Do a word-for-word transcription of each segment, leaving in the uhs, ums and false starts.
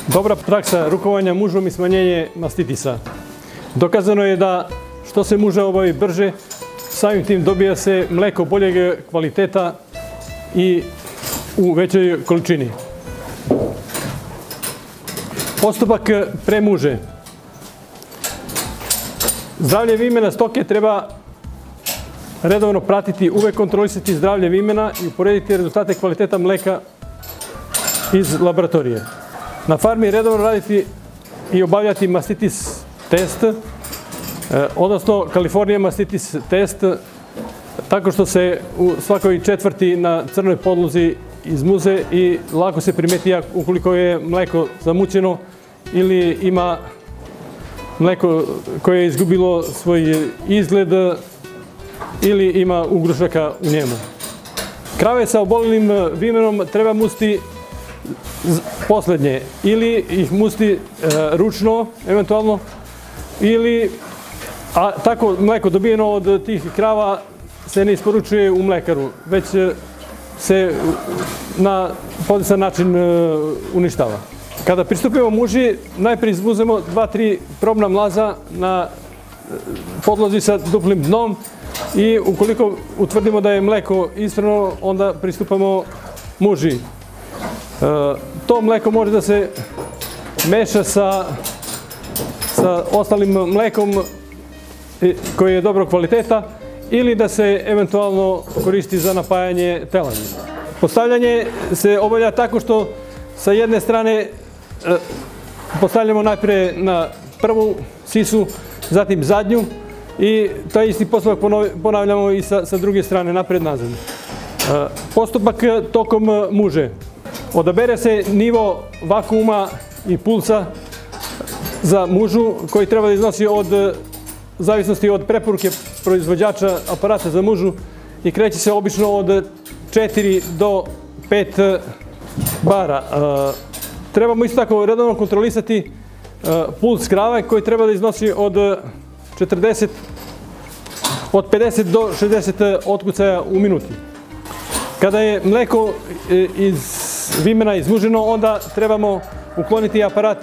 Dobra praksa rukovanja mužom i smanjenje mastitisa. Dokazano je da što se muža obavi brže, samim tim dobija se mleko boljeg kvaliteta i u većoj količini. Postupak pre muže. Zdravlje vimena stoke treba redovno pratiti, uvek kontrolisati zdravlje vimena i uporediti rezultate kvaliteta mleka iz laboratorije. Na farmi redovno raditi i obavljati mastitis test, odnosno California mastitis test, tako što se u svakoj četvrti na crnoj podlozi izmuze i lako se primeti ukoliko je mleko zamućeno ili ima mleko koje je izgubilo svoj izgled ili ima ugrušaka u njemu. Krave sa obolelim vimenom treba musti poslednje, ili ih musti ručno, eventualno, ili, a tako mleko dobijeno od tih krava se ne isporučuje u mlekaru, već se na podesan način uništava. Kada pristupimo muži, najprije izmuzemo dva, tri probna mlaza na podlozi sa duplim dnom i ukoliko utvrdimo da je mleko ispravno, onda pristupamo muži. To mleko može da se meša sa ostalim mlekom koje je dobrog kvaliteta ili da se eventualno koristi za napajanje teladi. Postavljanje se obavlja tako što sa jedne strane postavljamo najpre na prvu sisu, zatim zadnju i taj isti postupak ponavljamo i sa druge strane, napred-nazad. Postupak tokom muže. Odabere se nivo vakuuma i pulsa za mužu koji treba da iznosi od zavisnosti od preporuke proizvođača aparata za mužu i kreće se obično od četiri do pet bara. Trebamo isto tako redovno kontrolisati puls krave koji treba da iznosi od četrdeset, od pedeset do šezdeset otkucaja u minuti. Kada je mleko iz vimena izmuženo, onda trebamo ukloniti aparat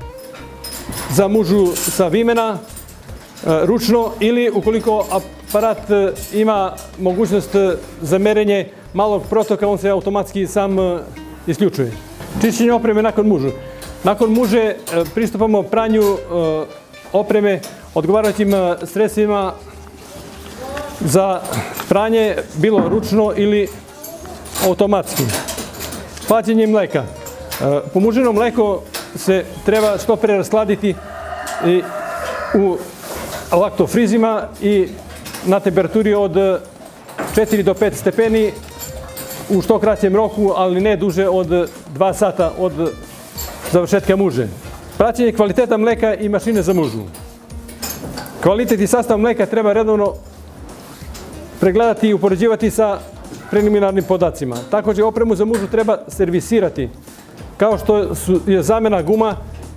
za mužu sa vimena ručno ili ukoliko aparat ima mogućnost za merenje malog protoka, on se automatski sam isključuje. Čišćenje opreme nakon mužu. Nakon muže pristupamo pranju opreme odgovarajućim sredstvima za pranje, bilo ručno ili automatski. Hlađenje mleka. Pomuženo mleko se treba što pre raskladiti u laktofrizima i na temperaturi od četiri do pet stepeni u što kraćem roku, ali ne duže od dva sata od završetka muže. Praćenje kvaliteta mleka i mašine za mužu. Kvalitet i sastav mleka treba redovno pregledati i upoređivati sa preliminarnim podacima. Također opremu za mužu treba servisirati, kao što je zamena guma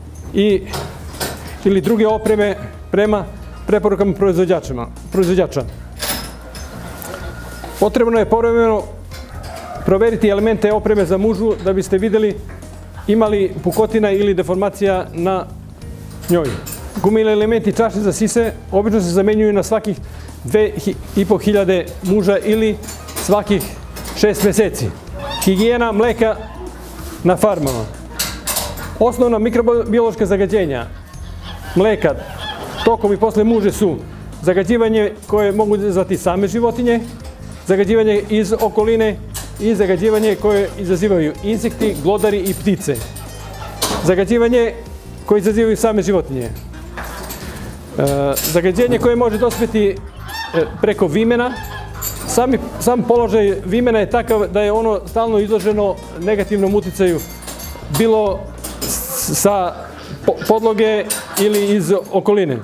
ili druge opreme prema preporukama proizvođača. Potrebno je povremeno proveriti elemente opreme za mužu da biste vidjeli imali pukotina ili deformacija na njoj. Gume ili elementi čaše za sise obično se zamenjuju na svakih dve i po hiljade muža ili svakih šest meseci. Higijena mleka na farmama. Osnovna mikrobiološka zagađenja mleka tokom i posle muže su zagađivanje koje mogu izazvati same životinje, zagađivanje iz okoline i zagađivanje koje izazivaju insekti, glodari i ptice. Zagađivanje koje izazivaju same životinje. Zagađenje koje može dospeti preko vimena. Sam položaj vimena je takav da je ono stalno izloženo negativnom uticaju, bilo sa podloge ili iz okoline.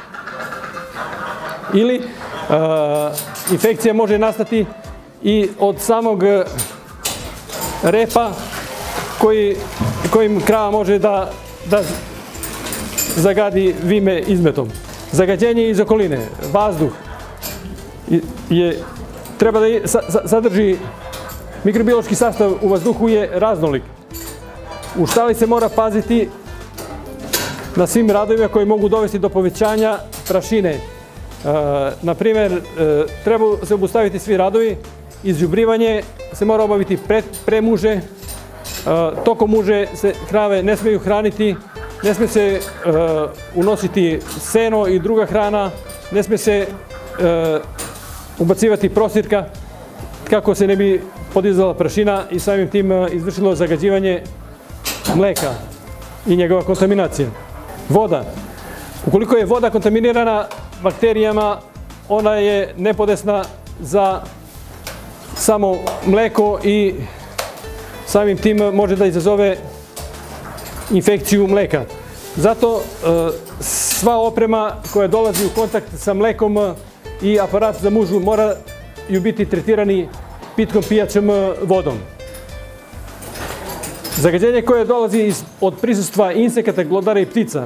Ili infekcija može nastati i od samog repa kojim krava može da zagadi vime izmetom. Zagađenje iz okoline, vazduh, treba da sadrži, mikrobiološki sastav u vazduhu je raznolik. U štali se mora paziti na svim radovima koji mogu dovesti do povećanja prašine. E, Naprimer, e, treba se obustaviti svi radovi, izđubrivanje se mora obaviti pre, pre muže, e, tokom muže se krave ne smeju hraniti, ne sme se e, unositi seno i druga hrana, ne sme se e, ubacivati prostirka kako se ne bi podizala prašina i samim tim izvršilo zagađivanje mleka i njegova kontaminacija. Voda. Ukoliko je voda kontaminirana bakterijama, ona je nepodesna za samo mleko i samim tim može da izazove infekciju mleka. Zato sva oprema koja dolazi u kontakt sa mlekom i aparat za mužu moraju biti tretirani pitkom pijaćom vodom. Zagađenje koje dolazi od prisustva insekata, glodara i ptica.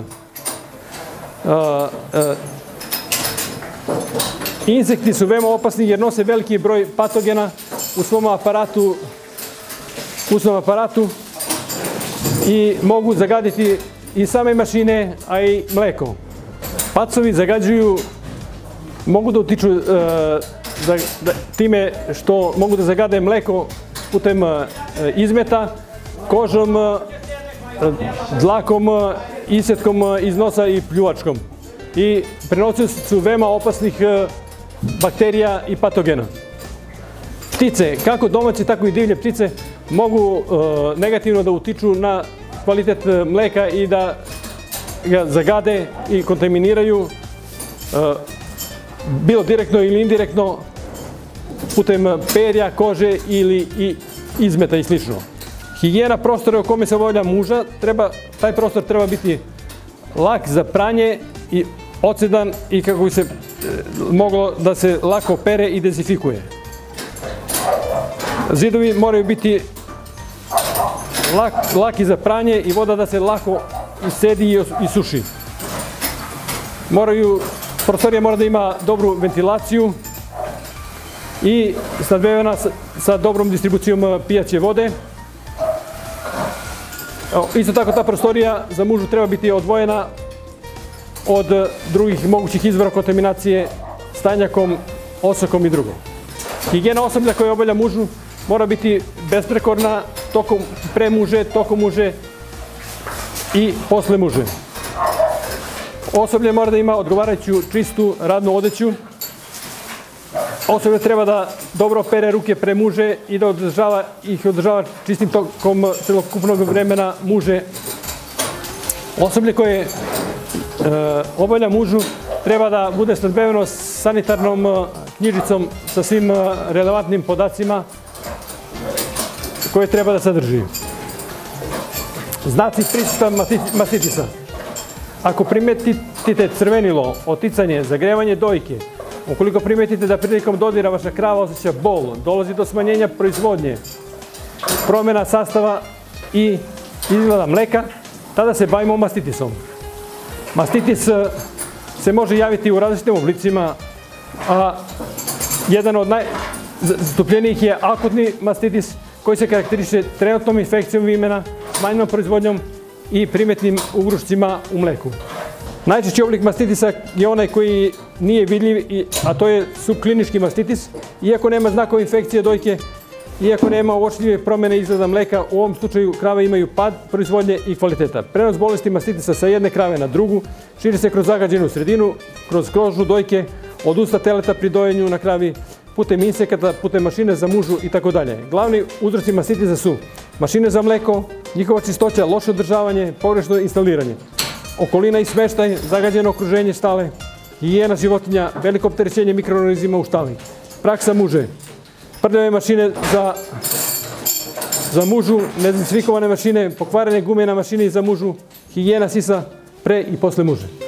Insekti su veoma opasni jer nose veliki broj patogena u svom aparatu, u svom aparatu i mogu zagaditi i same mašine, a i mleko. Pacovi zagađuju, mogu da utiču e, da, da, time što mogu da zagade mleko putem e, izmeta, kožom, e, dlakom, e, isetkom iz nosa i pljuvačkom. I prenosioci su veoma opasnih e, bakterija i patogena. Ptice, kako domaće, tako i divlje ptice, mogu e, negativno da utiču na kvalitet mleka i da ga zagade i kontaminiraju e, bilo direktno ili indirektno putem perja, kože ili i izmeta i slično. Higijena prostora u kome se obavlja muža, treba, taj prostor treba biti lak za pranje i odsedan i kako bi se e, moglo da se lako pere i dezinfikuje. Zidovi moraju biti lak, laki za pranje i voda da se lako iscedi i, i suši. Moraju, prostorija mora da ima dobru ventilaciju i snabdevena sa, sa dobrom distribucijom pijaće vode. Isto tako ta prostorija za mužu treba biti odvojena od drugih mogućih izvora kontaminacije stanjakom, osokom i drugo. Higijena osoblja koja obavlja mužu mora biti besprekorna tokom pre muže, tokom muže i posle muže. Osoblje mora da ima odgovarajuću čistu radnu odeću. Osoblje treba da dobro pere ruke pre muže i da održava, ih održava čistim tokom celokupnog vremena muže. Osoblje koje e, obavlja mužu treba da bude snabdeveno sanitarnom knjižicom sa svim relevantnim podacima koje treba da sadrži. Znaci prisustva mastitisa. Ako primetite crvenilo, oticanje, zagrevanje dojke, ukoliko primetite da prilikom dodira vaša krava osjeća bol, dolazi do smanjenja proizvodnje, promjena sastava i izgleda mleka, tada se bavimo mastitisom. Mastitis se može javiti u različitim oblicima, a jedan od najzastupljenijih je akutni mastitis koji se karakteriše trenutnom infekcijom vimena, smanjenom proizvodnjom i primetnim ugrušcima u mleku. Najčešći oblik mastitisa je onaj koji nije vidljiv, a to je subklinički mastitis. Iako nema znakova infekcije dojke, iako nema uočljive promjene izgleda mleka, u ovom slučaju krave imaju pad proizvodnje i kvaliteta. Prenos bolesti mastitisa sa jedne krave na drugu širi se kroz zagađenu sredinu, kroz kožu dojke, od usta teleta pri dojenju na kravi, putem insekata, putem mašine za mužu i tako dalje. Glavni uzroci mastitisa su mašine za mleko, njihova čistoća, loše održavanje, pogrešno instaliranje, okolina i smeštaj, zagađeno okruženje štale, higijena životinja, veliko opterećenje mikroorganizama u štali, praksa muže, prljave mašine za, za mužu, nedezinfikovane mašine, pokvarene gume na mašini za mužu, higijena sisa pre i posle muže.